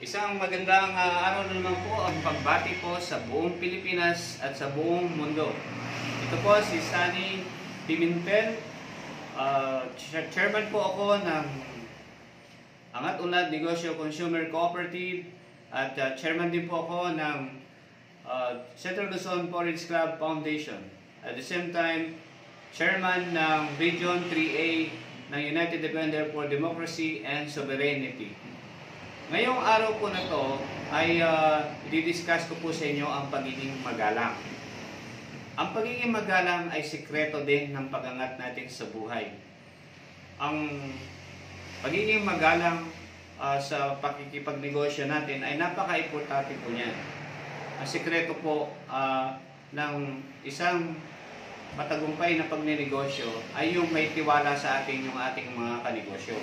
Isang magandang araw na naman po ang pagbati po sa buong Pilipinas at sa buong mundo. Ito po si Sunny Pimentel. Chairman po ako ng Angat Unlad Negosyo Consumer Cooperative at chairman din po ako ng Central Luzon Forage Club Foundation. At the same time, chairman ng Region 3A ng United Defender for Democracy and Sovereignty. Ngayong araw po na to ay i-discuss ko po sa inyo ang pagiging magalang. Ang pagiging magalang ay sikreto din ng pag-angat natin sa buhay. Ang pagiging magalang sa pakikipagnegosyo natin ay napaka-importante po niyan. Ang sikreto po ng isang matagumpay na pagnenegosyo ay yung may tiwala sa atin yung ating mga kanegosyo.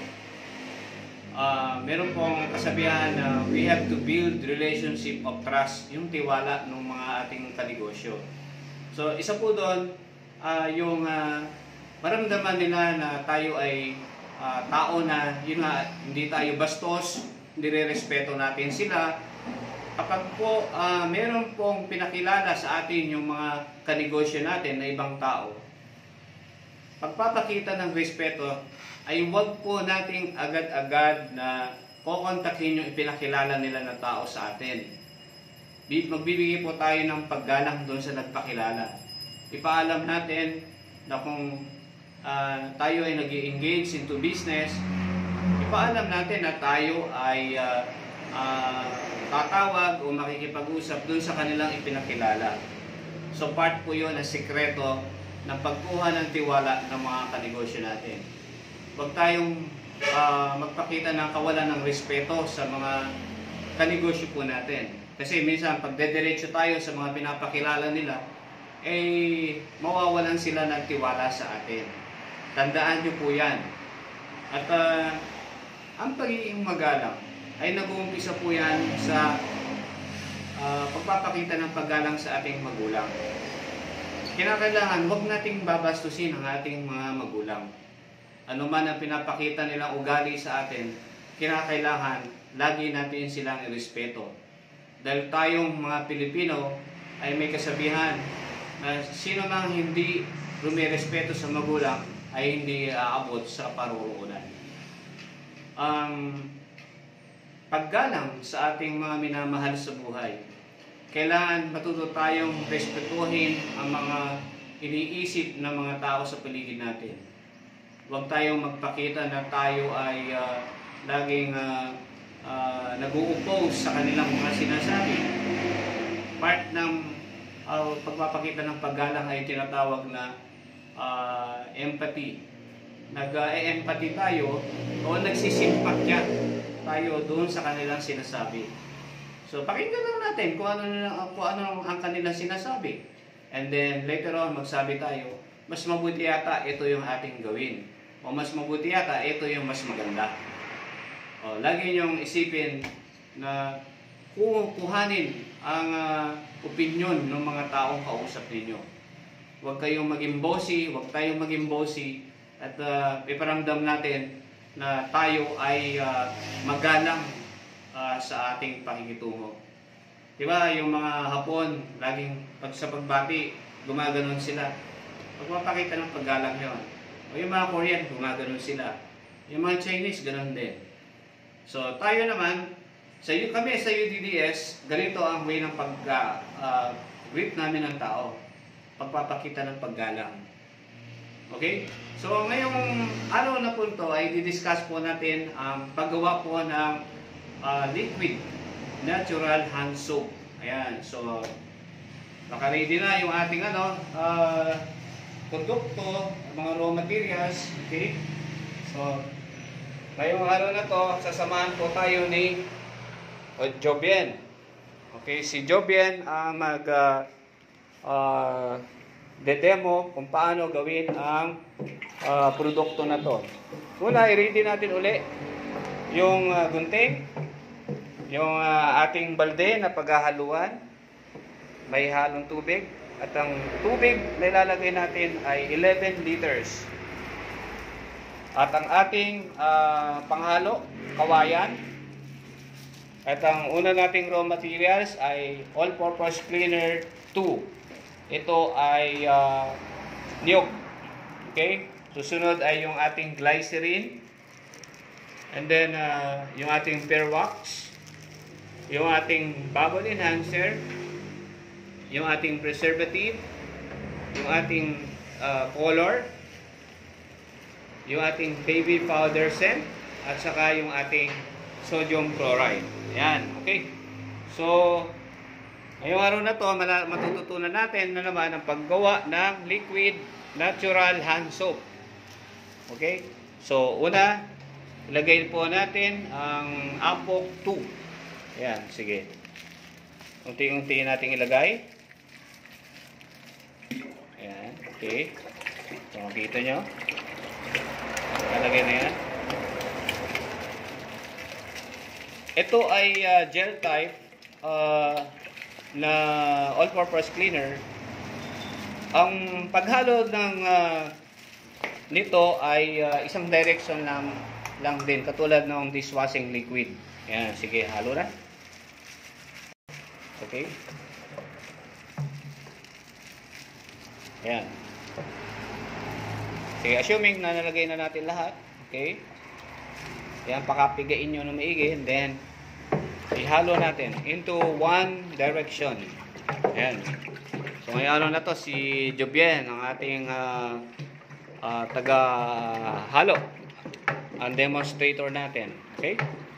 Meron pong kasabihan na we have to build relationship of trust, yung tiwala ng mga ating kanegosyo. So isa po doon yung maramdaman nila na tayo ay tao na yun nga, hindi tayo bastos, nire-respeto natin sila. Kapag po meron pong pinakilala sa atin yung mga kanegosyo natin na ibang tao, pagpapakita ng respeto ay huwag po nating agad-agad na kukontakin yung ipinakilala nila na tao sa atin. Magbibigay po tayo ng paggalang doon sa nagpakilala. Ipaalam natin na kung tayo ay nag-engage into business, ipaalam natin na tayo ay tatawag o makikipag-usap doon sa kanilang ipinakilala. So part po yun ng sikreto ng pagkuha ng tiwala ng mga kanegosyo natin. Huwag tayong magpakita ng kawalan ng respeto sa mga kanegosyo po natin. Kasi minsan pag dediretso tayo sa mga pinapakilala nila, mawawalan sila ng tiwala sa atin. Tandaan nyo po yan. At ang pagiging magalang ay nag-uumpisa po yan sa pagpapakita ng paggalang sa ating magulang. Kinakailangan huwag nating babastusin ang ating mga magulang. Ano man ang pinapakita nilang ugali sa atin, kinakailangan lagi natin silang irespeto. Dahil tayong mga Pilipino ay may kasabihan na sino mang hindi rumirespeto sa magulang ay hindi aabot sa paruroonan. Paggalang sa ating mga minamahal sa buhay, kailangan matuto tayong respetuhin ang mga iniisip ng mga tao sa paligid natin. Huwag tayong magpakita na tayo ay laging nag-u-oppose sa kanilang mga sinasabi. Part ng pagpapakita ng paggalang ay tinatawag na empathy. Nag-empathy tayo o nagsisimpatya tayo doon sa kanilang sinasabi. So pakinggan lang natin kung ano ang kanilang sinasabi. And then later on magsabi tayo, mas mabuti yata ito yung ating gawin. O mas mabuti yata ito yung mas maganda. Lagi niyong isipin na kuhanin ang opinyon ng mga taong kausap ninyo. Huwag kayong maging bossy, huwag tayong maging bossy, at iparamdam natin na tayo ay magalang sa ating pakikitungo. Diba yung mga Hapon, laging sa pagbati, gumaganon sila. Pagpapakita ng paggalang yun. O yung mga Korean, gumaganon sila. Yung mga Chinese, ganon din. So tayo naman, kami sa UDDS, ganito ang way ng pag-greet namin ng tao. Pagpapakita ng paggalang. Okay? So ngayong araw na po ito ay didiscuss po natin ang paggawa po ng liquid natural hand soap. Ayan. So naka-ready na yung ating produkto, mga raw materials. Okay? So ngayong araw na to, sasamahan po tayo ni Jobien. Okay, si Jobien ang demo kung paano gawin ang produkto na to. Una, i-ready natin uli yung gunting, yung ating balde na paghahaluan. May halong tubig. At ang tubig na ilalagay natin ay 11 liters. At ang ating panghalo, kawayan. At ang una nating raw materials ay all-purpose cleaner 2. Ito ay niyog. Okay? Susunod ay yung ating glycerin. And then yung ating Perwax. Yung ating bubble enhancer. Yung ating preservative. Yung ating color. Yung ating baby powder scent. At saka yung ating sodium chloride. Yan, okay. So, ngayong araw na to, matututunan natin na naman ang paggawa ng liquid natural hand soap. Okay? So, una, ilagay po natin ang Apok 2. Yan, sige. Unti-unti natin ilagay. Yan, okay. So, makita nyo. Ilagay na yan. Ito ay gel type na all-purpose cleaner. Ang paghalo ng nito ay isang direction lang din, katulad ng dishwashing liquid. Yan, sige, halo na. Okay. Yan. Sige, assuming na nalagay na natin lahat. Okay. Yan, pakapigain nyo na maigi. And then, ihalo natin into one direction. Ayan. So, ngayon na to si Jobien, ang ating taga-halo. Ang demonstrator natin. Okay?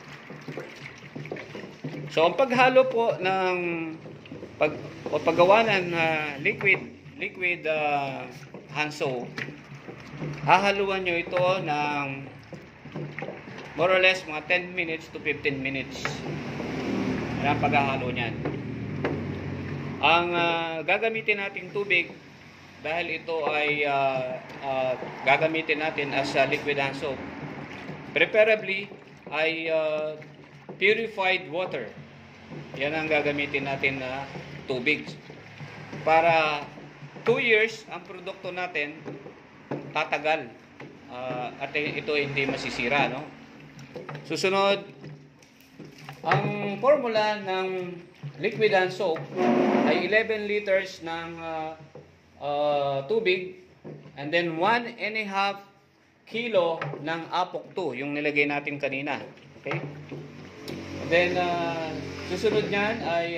So, ang paghalo po ng paggawa ng liquid hand soap, hahaluan nyo ito ng more or less mga 10 minutes to 15 minutes. Yan ang paghahalo niyan. Ang gagamitin nating tubig, dahil ito ay gagamitin natin as liquid hand soap, preferably ay purified water. Yan ang gagamitin natin na tubig. Para 2 years ang produkto natin tatagal. At ito hindi masisira, no? Susunod, ang formula ng liquid hand soap ay 11 liters ng tubig and then 1.5 kilo ng Apok 2, yung nilagay natin kanina. Okay? And then, susunod niyan ay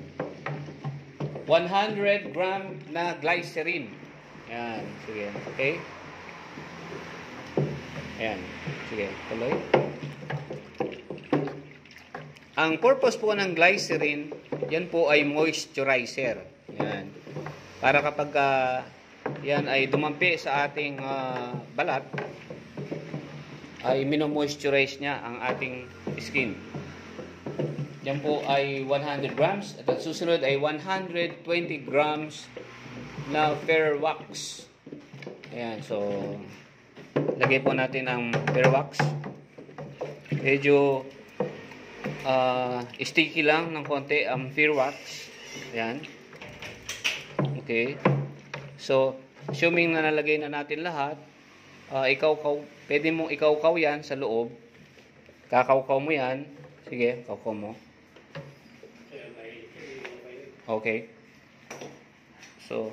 100 gram na glycerin. Yan, sige. Okay? Ayan, sige, tuloy. Ang purpose po ng glycerin, yan po ay moisturizer. Yan. Para kapag yan ay dumampi sa ating balat, ay minomoisturize niya ang ating skin. Yan po ay 100 grams. At ang susunod ay 120 grams na Perwax. Ayan, so lagay po natin ang Perwax. Medyo sticky lang ng konti ang Perwax. Ayan. Okay. So, assuming na nalagay na natin lahat, pwede mong ikawkaw yan sa loob. Kakawkaw mo yan. Sige, kawkaw mo. Okay. So,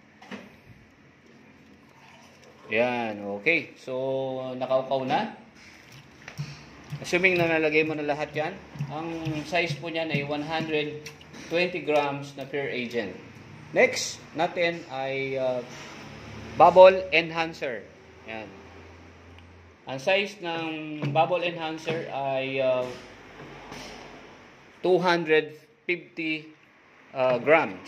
yan. Okay. So, nakawkaw na. Assuming na nalagay mo na lahat yan, ang size po niyan ay 120 grams na pure agent. Next natin ay bubble enhancer. Yan. Ang size ng bubble enhancer ay 250 grams.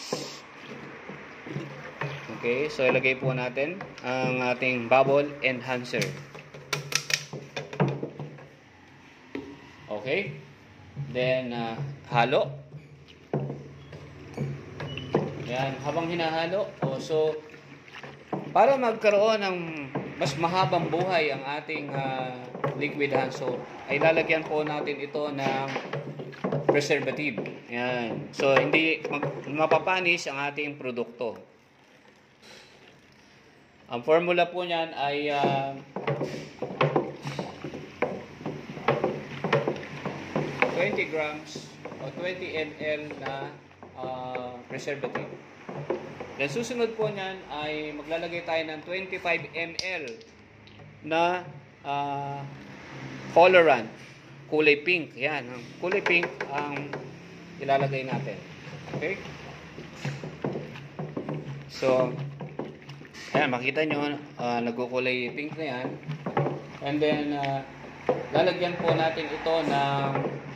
Okay, so ilagay po natin ang ating bubble enhancer. Okay. Then, halo. Yan, habang hinahalo. So, para magkaroon ng mas mahabang buhay ang ating liquid hand soap, ay lalagyan po natin ito ng preservative. Yan. So, hindi mapapanis ang ating produkto. Ang formula po niyan ay 20 grams o 20 ml na preservative. Then susunod po niyan ay maglalagay tayo ng 25 ml na colorant, kulay pink. Yan, ang kulay pink ang ilalagay natin. Okay? So, ayan, makita nyo, nagkukulay pink na yan. And then, lalagyan po natin ito ng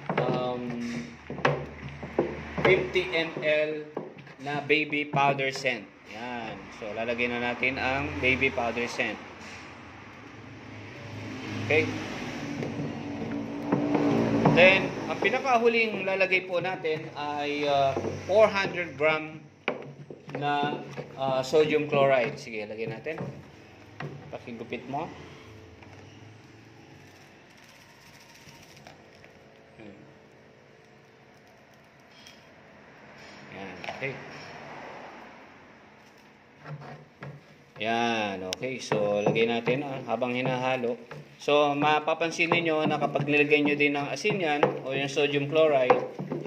50 ml na baby powder scent. Yan. So, lalagyan na natin ang baby powder scent. Okay? Then, ang pinakahuling lalagay po natin ay 400 gram na sodium chloride. Sige, lagyan natin. Pakigupit mo. Yan, okay. Yan, okay. So, lagay natin habang hinahalo. So, mapapansin niyo na kapag nilagay nyo din ng asin yan o yung sodium chloride,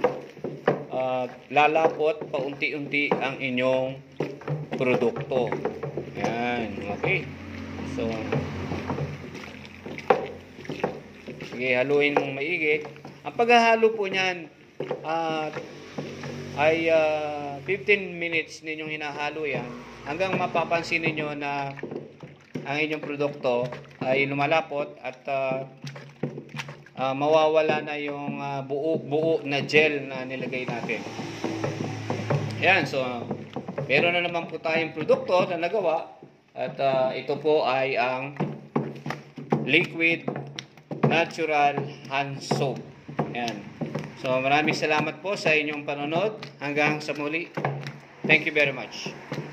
lalapot paunti-unti ang inyong produkto. Yan, okay. So, sige, haluin mong maigi. Ang paghahalo po niyan ay 15 minutes ninyong hinahalo yan hanggang mapapansin niyo na ang inyong produkto ay lumalapot at mawawala na yung buo na gel na nilagay natin. Yan, so meron na naman po tayong produkto na nagawa at ito po ay ang liquid natural hand soap. Yan. So maraming salamat po sa inyong panonood. Hanggang sa muli. Thank you very much.